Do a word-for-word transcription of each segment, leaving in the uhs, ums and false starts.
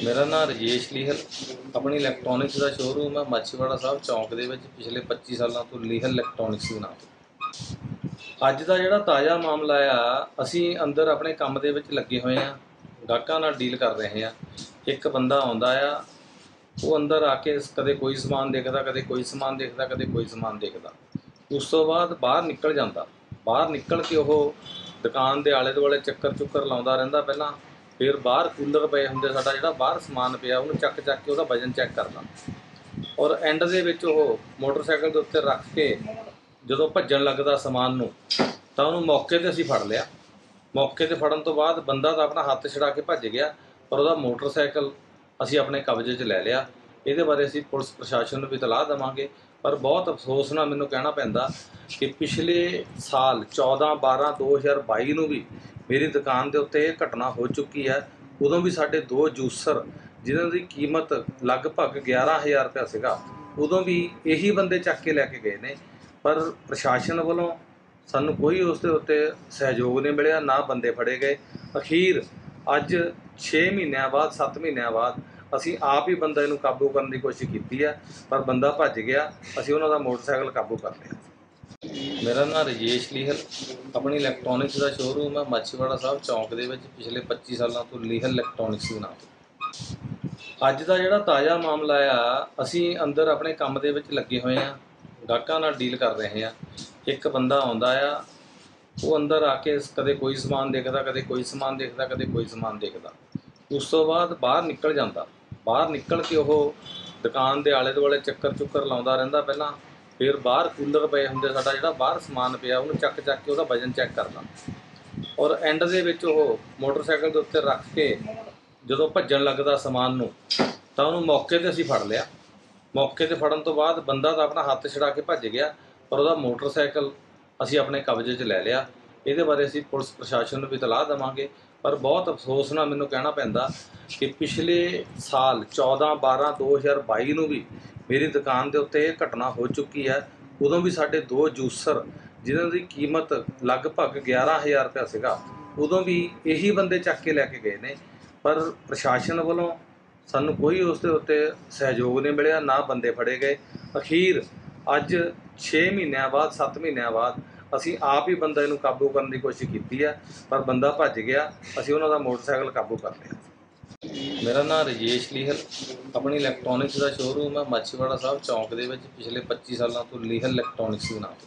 मेरा नाम राजेश लीहल। अपनी इलैक्ट्रॉनिक्स का शोरूम है माछीवाड़ा साहब चौंक दे विच पिछले पच्ची सालों तो लीहल इलैक्ट्रॉनिक्स के नाम तो अज का जिहड़ा ताज़ा मामला आ, असी अंदर अपने काम दे विच लगे हुए हैं, गाहकां नाल डील कर रहे हैं। एक बंदा आउंदा आ, वो अंदर आके कदे कोई समान देखदा, कदे कोई समान देखदा, कदे कोई समान देखदा। उस तो बाद बाहर निकल जाता। बाहर निकल के वो दुकान के आले दुआले चक्कर चुक्कर लाउंदा रहिंदा पहलां, फिर बाहर कूलर पे होंदे, साडा जिहड़ा बाहर समान पिया उहनूं चक चक के उहदा वजन चैक करदा और एंड दे विच वो मोटरसाइकिल के उत्ते रख के जदों भज्जण लगदा समान नूं तां उहनूं मौके ते असीं फड़ लिया। मौके ते फड़न तो बाद बंदा तां अपना हत्थ छड़ा के भज गया, पर उहदा मोटरसाइकिल असीं अपने कब्जे च लै लिया। इहदे बारे असीं पुलिस प्रशासन नूं भी इतलाह देवांगे। पर बहुत अफसोस नाल मैनूं कहना पैंदा कि पिछले साल चौदह बारह दो हज़ार बाई नूं भी मेरी दुकान के उत्ते ये घटना हो चुकी है। उदों भी साडे दो जूसर जिन्हां दी कीमत लगभग ग्यारह हज़ार रुपया सीगा, उदों भी यही बंदे चक के लैके गए ने। पर प्रशासन वालों सानूं कोई उस दे उत्ते सहयोग नहीं मिलिया, ना बंदे फड़े गए। अखीर अज छे महीनों बाद सत्त महीनों बाद असीं आप ही बंदे नूं काबू करने की कोशिश की है, पर बंदा भज गया। असीं उन्हां दा मोटरसाइकिल काबू कर लिया। मेरा नाम राजेश लीहल। अपनी इलैक्ट्रॉनिक्स का शोरूम है माछीवाड़ा साहब चौंक दे विच पिछले पच्ची सालों तो लीहल इलैक्ट्रॉनिक्स के नाम तो अज का जिहड़ा ताज़ा मामला आ, असीं अंदर अपने काम दे विच लगे हुए हैं, गाहकां नाल डील कर रहे हैं। एक बंदा आउंदा आ, वो अंदर आके कदे कोई समान देखदा, कदे कोई समान देखदा, कदे कोई समान देखदा। उस तो बाद बाहर निकल जाता। बाहर निकल के वो दुकान के आले दुआले चक्कर चुक्कर लाउंदा रहिंदा पहलां, फिर बाहर कूलर पे होंदे, साडा जिहड़ा बाहर समान पिया उहनूं चक चक के उहदा वजन चैक करदा और एंड दे विच वो मोटरसाइकिल के उत्ते रख के जदों भज्जण लगदा समान नूं तां उहनूं मौके ते असीं फड़ लिया। मौके ते फड़न तो बाद बंदा तां अपना हत्थ छड़ा के भज गया, पर उहदा मोटरसाइकिल असीं अपने कब्जे च लै लिया। इहदे बारे असीं पुलिस प्रशासन नूं भी इतलाह देवांगे। पर बहुत अफसोस नाल मैनूं कहना पैंदा कि पिछले साल चौदह बारह दो हज़ार बाई नूं भी मेरी दुकान के उत्ते ये घटना हो चुकी है। उदों भी साडे दो जूसर जिन्हां दी कीमत लगभग ग्यारह हज़ार रुपया सीगा, उदों भी यही बंदे चक के लैके गए ने। पर प्रशासन वालों सानूं कोई उस दे उत्ते सहयोग नहीं मिलिया, ना बंदे फड़े गए। अखीर अज छे महीनों बाद सत्त महीनों बाद असीं आप ही बंदे नूं काबू करने की कोशिश की है, पर बंदा भज गया। असीं उन्हां दा मोटरसाइकिल काबू कर लिया। मेरा नाम राजेश लीहल। अपनी इलैक्ट्रॉनिक्स का शोरूम है माछीवाड़ा साहब चौंक दे विच पिछले पच्ची सालों तो लीहल इलैक्ट्रॉनिक्स के नाम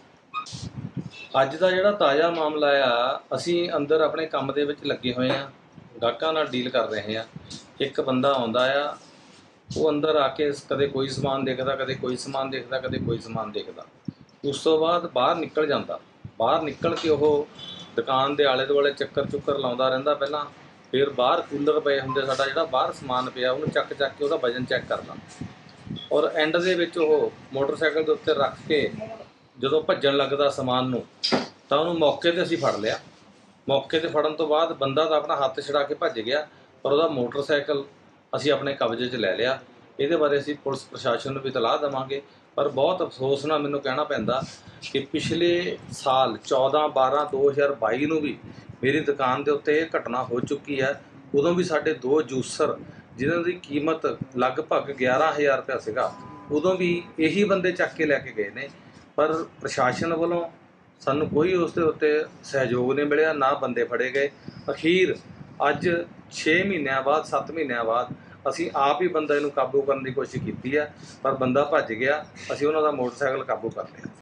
तो अज का जिहड़ा ताज़ा मामला आ, असीं अंदर अपने काम दे विच लगे हुए हैं, गाहकां नाल डील कर रहे हैं। एक बंदा आउंदा आ, वो अंदर आके कदे कोई समान देखदा, कदे कोई समान देखदा, कदे कोई समान देखदा। उस तो बाद बाहर निकल जाता। बाहर निकल के वो दुकान के आले दुआले चक्कर चुक्कर लाउंदा रहिंदा पहलां, फिर बाहर कूलर पे होंदे, साडा जिहड़ा बाहर समान पिया उहनूं चक चक के उहदा वजन चैक करदा और एंड दे विच वो मोटरसाइकिल के उत्ते रख के जदों भज्जण लगदा समान नूं तां उहनूं मौके ते असीं फड़ लिया। मौके ते फड़न तो बाद बंदा तां अपना हत्थ छड़ा के भज गया, पर उहदा मोटरसाइकिल असीं अपने कब्जे च लै लिया। इहदे बारे असीं पुलिस प्रशासन नूं भी इतलाह देवांगे। पर बहुत अफसोस नाल मैनूं कहना पैंदा कि पिछले साल चौदह बारह दो हज़ार बाई नूं भी मेरी दुकान के उत्ते ये घटना हो चुकी है। उदों भी साडे दो जूसर जिन्हां दी कीमत लगभग ग्यारह हज़ार रुपया सीगा, उदों भी यही बंदे चक के लैके गए ने। पर प्रशासन वालों सानूं कोई उस दे उत्ते सहयोग नहीं मिलिया, ना बंदे फड़े गए। अखीर अज छे महीनों बाद सत्त महीनों बाद असीं आप ही बंदे नूं काबू करने की कोशिश की है, पर बंदा भज गया। असीं उन्हां दा मोटरसाइकिल काबू कर लिया।